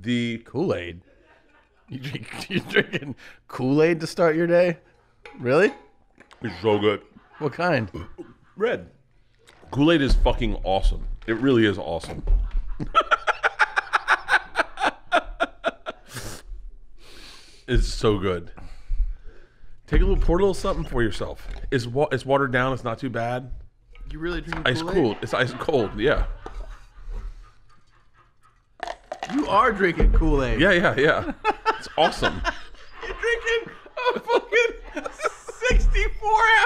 The Kool Aid. You drinking Kool Aid to start your day? Really? It's so good. What kind? Red. Kool Aid is fucking awesome. It really is awesome. It's so good. Take a little, pour a little something for yourself. It's watered down. It's not too bad. You really drinking Ice Kool-Aid? cold. It's ice cold. Yeah. You are drinking Kool Aid. Yeah. It's awesome. You're drinking a fucking 64